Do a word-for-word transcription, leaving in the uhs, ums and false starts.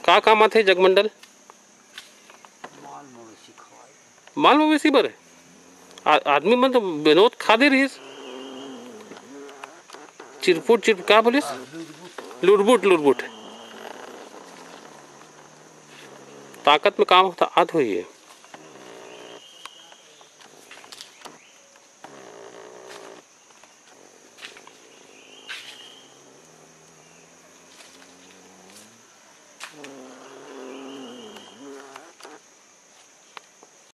का काम आथे जगमंडल? माल मवेशी बर आदमी मन तो बेनोत खादे रहिस। चिरपुट चिरपुट का बोलिस? लुरबुट लुरबुट ताकत में काम होता आत हुई है।